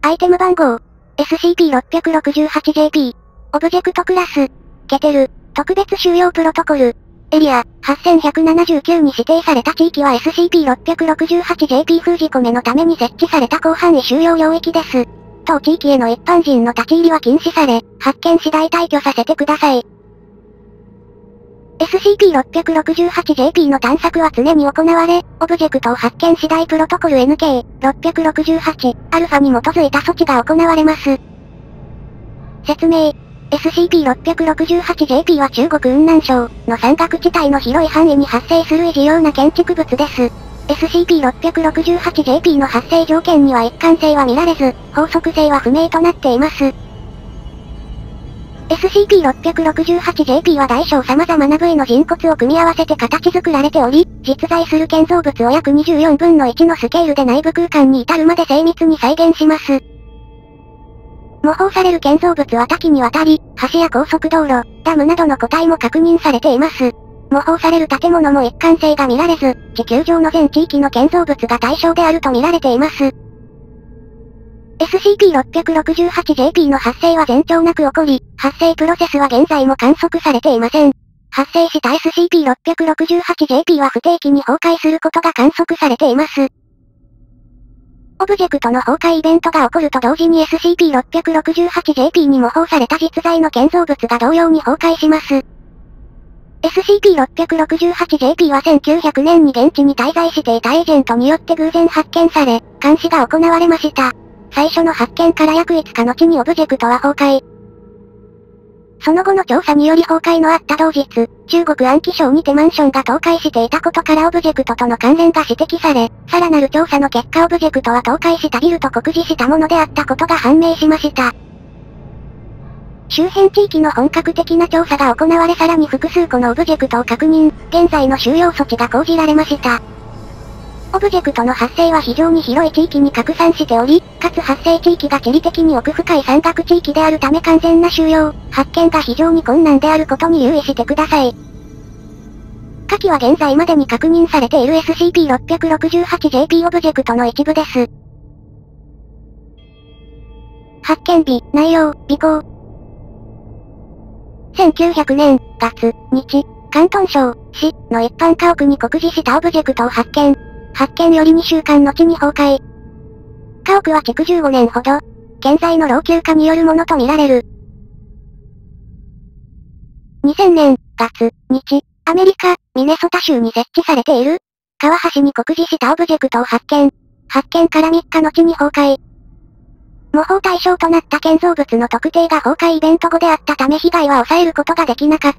アイテム番号、SCP-668JP。オブジェクトクラス、ケテル、特別収容プロトコル。エリア、8179に指定された地域は SCP-668JP 封じ込めのために設置された広範囲収容領域です。当地域への一般人の立ち入りは禁止され、発見次第退去させてください。SCP-668JP の探索は常に行われ、オブジェクトを発見次第プロトコル NK668 に基づいた措置が行われます。説明。SCP-668JP は中国雲南省の山岳地帯の広い範囲に発生する異常な建築物です。SCP-668JP の発生条件には一貫性は見られず、法則性は不明となっています。SCP-668JP は大小様々な部位の人骨を組み合わせて形作られており、実在する建造物を約24分の1のスケールで内部空間に至るまで精密に再現します。模倣される建造物は多岐にわたり、橋や高速道路、ダムなどの個体も確認されています。模倣される建物も一貫性が見られず、地球上の全地域の建造物が対象であると見られています。SCP-668JP の発生は前兆なく起こり、発生プロセスは現在も観測されていません。発生した SCP-668JP は不定期に崩壊することが観測されています。オブジェクトの崩壊イベントが起こると同時に SCP-668JP に模倣された実在の建造物が同様に崩壊します。SCP-668JP は1900年に現地に滞在していたエージェントによって偶然発見され、監視が行われました。最初の発見から約5日後にオブジェクトは崩壊。その後の調査により崩壊のあった同日、中国安徽省にてマンションが倒壊していたことからオブジェクトとの関連が指摘され、さらなる調査の結果オブジェクトは倒壊したビルと酷似したものであったことが判明しました。周辺地域の本格的な調査が行われさらに複数個のオブジェクトを確認、現在の収容措置が講じられました。オブジェクトの発生は非常に広い地域に拡散しており、かつ発生地域が地理的に奥深い山岳地域であるため完全な収容、発見が非常に困難であることに留意してください。下記は現在までに確認されている SCP-668JP オブジェクトの一部です。発見日、内容、尾行。1900年、月、日、広東省、市の一般家屋に酷似したオブジェクトを発見。発見より2週間後に崩壊。家屋は築15年ほど。現在の老朽化によるものとみられる。2000年、月、日、アメリカ、ミネソタ州に設置されている、川橋に酷似したオブジェクトを発見。発見から3日後に崩壊。模倣対象となった建造物の特定が崩壊イベント後であったため被害は抑えることができなかった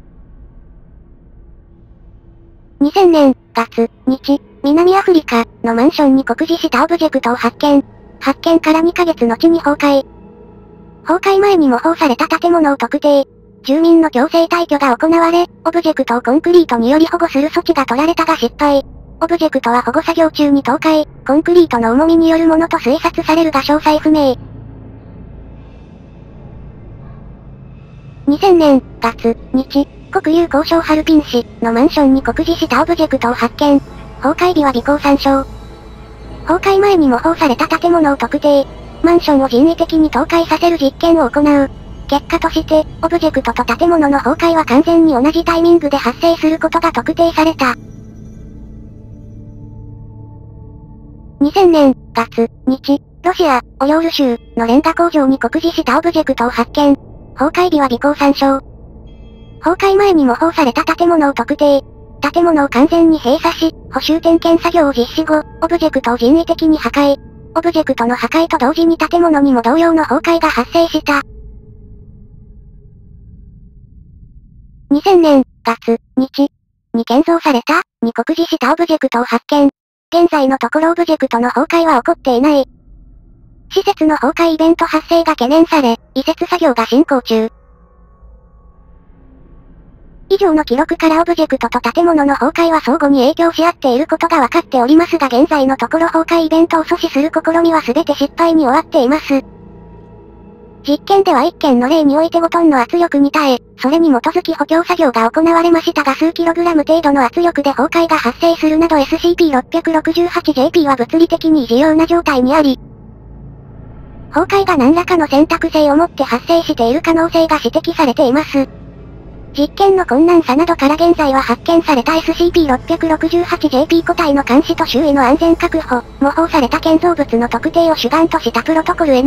。2000年、月、日、南アフリカのマンションに酷似したオブジェクトを発見。発見から2ヶ月後に崩壊。崩壊前に模倣された建物を特定。住民の強制退去が行われ、オブジェクトをコンクリートにより保護する措置が取られたが失敗。オブジェクトは保護作業中に倒壊、コンクリートの重みによるものと推察されるが詳細不明。2000年、月、日、国有交渉ハルピン市のマンションに酷似したオブジェクトを発見。崩壊日は尾行参照。崩壊前に模倣された建物を特定。マンションを人為的に倒壊させる実験を行う。結果として、オブジェクトと建物の崩壊は完全に同じタイミングで発生することが特定された。2000年、月、日、ロシア、オヨール州のレンガ工場に酷似したオブジェクトを発見。崩壊日は尾行参照。崩壊前に模倣された建物を特定。建物を完全に閉鎖し、補修点検作業を実施後、オブジェクトを人為的に破壊。オブジェクトの破壊と同時に建物にも同様の崩壊が発生した。2000年、月、日、に建造された、に酷似したオブジェクトを発見。現在のところオブジェクトの崩壊は起こっていない。施設の崩壊イベント発生が懸念され、移設作業が進行中。以上の記録からオブジェクトと建物の崩壊は相互に影響し合っていることが分かっておりますが現在のところ崩壊イベントを阻止する試みは全て失敗に終わっています。実験では1件の例において5トンの圧力に耐え、それに基づき補強作業が行われましたが数キログラム程度の圧力で崩壊が発生するなど SCP-668JP は物理的に異常な状態にあり、 崩壊が何らかの選択性をもって発生している可能性が指摘されています。実験の困難さなどから現在は発見された SCP-668JP 個体の監視と周囲の安全確保、模倣された建造物の特定を主眼としたプロトコル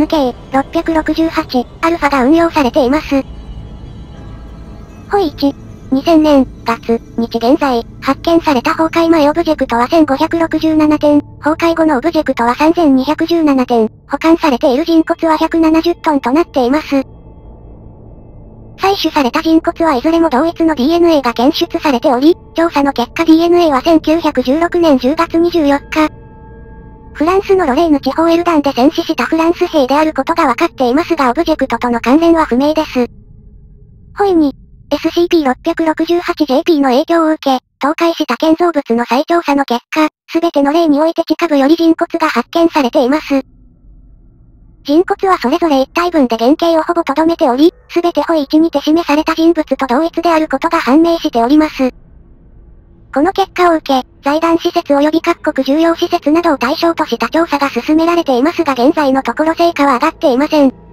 NK668-α が運用されています。ホイ1。2000年、月、日現在、発見された崩壊前オブジェクトは1567点、崩壊後のオブジェクトは3217点、保管されている人骨は170トンとなっています。採取された人骨はいずれも同一の DNA が検出されており、調査の結果 DNA は1916年10月24日、フランスのロレーヌ地方エルダンで戦死したフランス兵であることが分かっていますがオブジェクトとの関連は不明です。ホイ2。SCP-668JP の影響を受け、倒壊した建造物の再調査の結果、すべての例において地下部より人骨が発見されています。人骨はそれぞれ一体分で原型をほぼ留めており、すべてホイ1にて示された人物と同一であることが判明しております。この結果を受け、財団施設及び各国重要施設などを対象とした調査が進められていますが現在のところ成果は上がっていません。